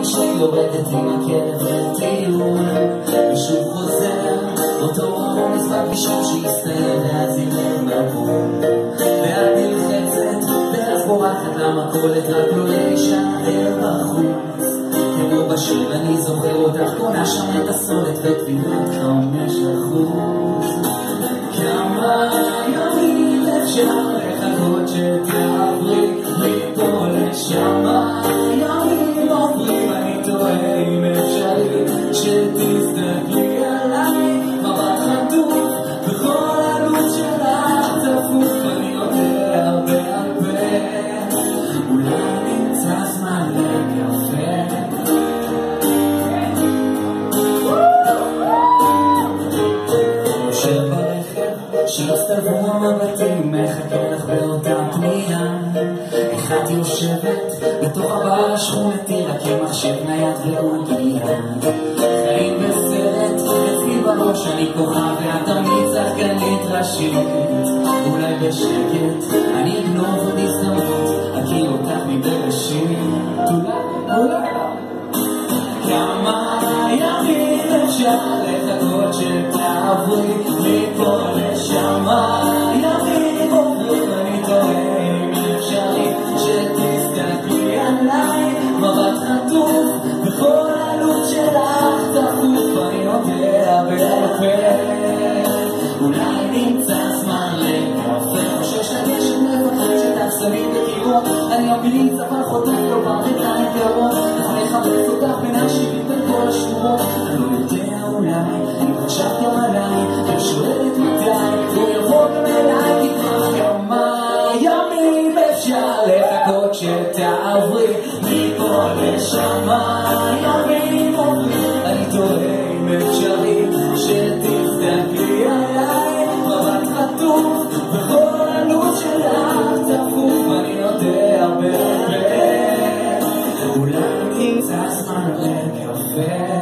אשתי יורדת עם הכלב לטיול, ושוב חוזר אותו רמון נזרק משום שיסתיים, ואז ילד מבוא ואת נלחצת דרך בורחת למכולת, רק לא להישאר בחוץ. כמו בשיר אני זוכר אותך קונה שם את הסולת וקבילות 5%. כמה ימים אפשר לחכות שתעברי מפה לשם, ימים עוברים אני תוהה אם אפשרי שתסתכלי עליי מבט חטוף בכל עלות שלך צפוף. אני יודע הרבה אולי נמצא זמן לקפה. שהצטלבו המבטים, מחכה לך באותה פנייה. איך את יושבת בתוך הבר השכונתי, רק עם מחשב נייד ועוגיה. חיים בסרט, אצלי בראש אני כוכב ואת תמיד שחקנית ראשית. אולי בשקט אני אגנוב עוד הזדמנות, אכיר אותך מבראשית. אולי כמה ימים אפשר לחכות שתעברי מפה לשם, ימים עוברים אני תוהה אם אפשרי שתסתכלי עליי מבט חטוף בכל עלות שלך צפוף. אני יודע בעל-פה אולי נמצא זמן לקפה. חושש לגשת מפחד שתחסמים בקירות, אני מבליץ אבל חוטף לו ברגליים קרות. יכול לחפש אותך בין השירים בין כל השורות. אני לא יודע אולי אם חשבת גם עליי ושואלת מתי הוא יבוא גם אליי. תקרח כמה ימים אפשר לחכות שתעברי מפה לשם, ימים עוברים אני תוהה אם אפשרי שתסתכלי עליי מבט חטוף בכל עלות שלך צפוף. אני יודע הרבה אולי נמצא זמן לקפה.